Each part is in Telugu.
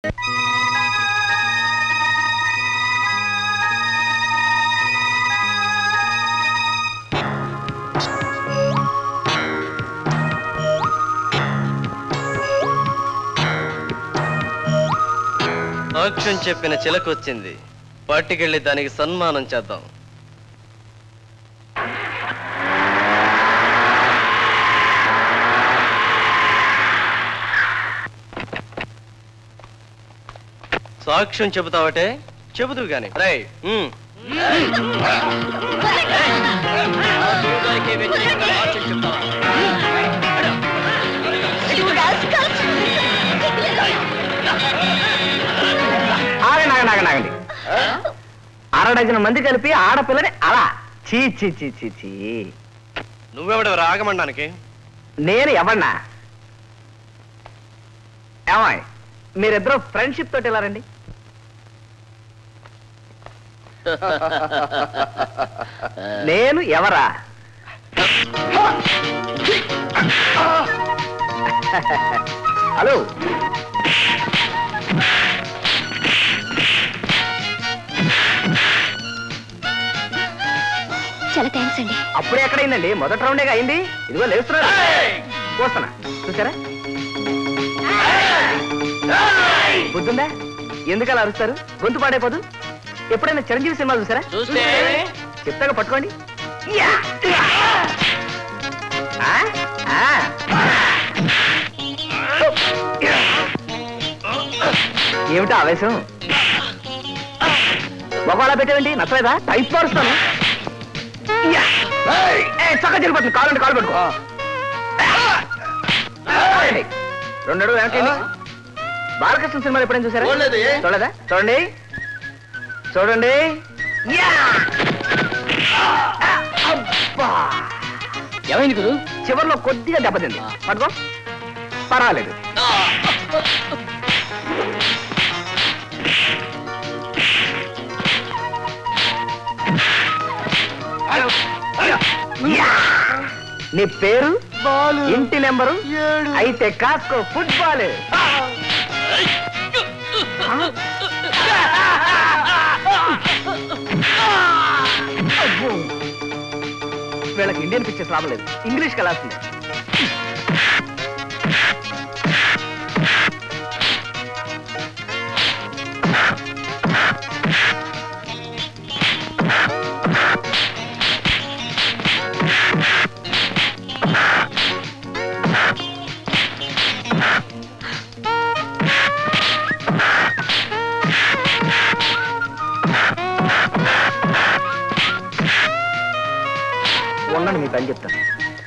సాక్ష్యం చెప్పిన చిలక వచ్చింది. పట్టుకెళ్ళి దానికి సన్మానం చేద్దాం. సాక్ష్యం చెబుతావటే? చెబుతూ గాని రై. ఆగండి. 6 డజన్ మంది కలిపి ఆడపిల్లని అలా చీ చీ చీ చీ చీ. నువ్వెవడవు ఆగమనడానికి? నేను ఎవన్నా? ఏమాయ్, మీరిద్దరూ ఫ్రెండ్షిప్ తోటి ఎలా రండి? నేను ఎవరా? హలో, చాలా థ్యాంక్స్ అండి. అప్పుడే ఎక్కడైందండి? మొదటి రౌండేగా అయింది. ఇదిగో లేస్తున్నా, పోస్తున్నా. చూసారా? బుద్ధుందా? ఎందుకు అలా అరుస్తారు? గొంతు పాడైపోదు. ఎప్పుడైనా చిరంజీవి సినిమా చూసారా? చెప్తాగా పట్టుకోండి. ఏమిటా ఆవేశం? ఒకవేళ పెట్టేవండి, నచ్చలేదా? టైప్ మారుస్తాను. చక్కగా జరిగిపోతుంది. కాలండి, కాలు పెట్టుకో. 2 అడుగులు వెనక్కి. బాలకృష్ణ సినిమాలు ఎప్పుడైనా చూసారా? చూడలేదా? చూడండి చూడండి. ఏమైంది గురు? చివరిలో కొద్దిగా దెబ్బతింది. పట్టుకో, పర్వాలేదు. నీ పేరు, ఇంటి నెంబరు అయితే కాస్కో ఫుట్బాల్. వీళ్ళకి ఇండియన్ పిక్చర్స్ రావలేదు, ఇంగ్లీష్ కలాల్సింది. ఉండండి, మీ పని చెప్తాను.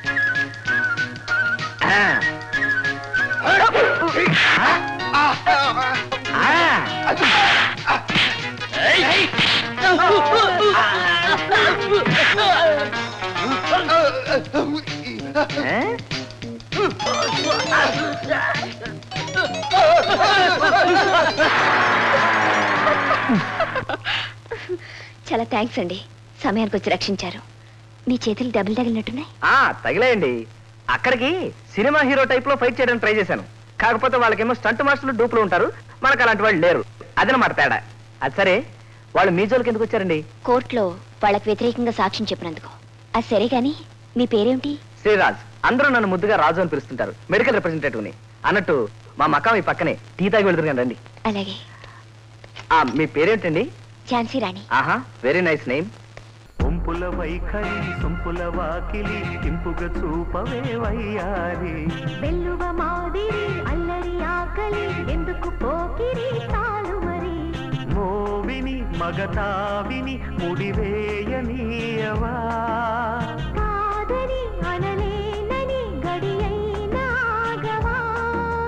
చాలా థ్యాంక్స్ అండి, సమయానికి వచ్చి రక్షించారు. మీ చేతులు దెబ్బలు తగిలినట్టున్నాయి. తగిలేయండి. అక్కడికి సినిమా హీరో టైప్ లో ఫైట్ చేయడానికి ట్రై చేశాను. కాకపోతే వాళ్ళకేమో స్టంట్ మాస్టర్లు డూపులు ఉంటారు, మనకు అలాంటి వాళ్ళు లేరు. అదనమాట తేడా. అది సరే, వాళ్ళు మీ జోలికి ఎందుకు వచ్చారండి? కోర్టులో వాళ్ళకి వ్యతిరేకంగా సాక్ష్యం చెప్పినందుకు. అది సరే గాని మీ పేరేమిటి? శ్రీరాజ్. అందరూ నన్ను ముద్దుగా రాజు అని పిలుస్తుంటారు, మెడికల్ రిప్రజెంటేటివ్ ని. అన్నట్టు మా మకాం ఈ పక్కనే, టీ తాగి వెళ్తురు రండి. అలాగే. మీ పేరేంటండి? ఝాన్సీ రాణి. ఆహా, వెరీ నైస్ నేమ్. ఒంపుల వైఖరి సొంపుల వాకిలి ఇంపుగా చూపవే వయ్యారి. వెల్లువ మాదిరి అల్లరి ఆకలి ఎందుకు పోకిరి తాలు మరి. మోవిని మగతావిని ముడివేయనీయవా. కాదని అనలేనని గడియైనాగవా.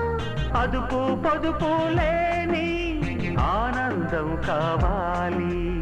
అదుపు పొదుపు లేని ఆనందం కావాలి.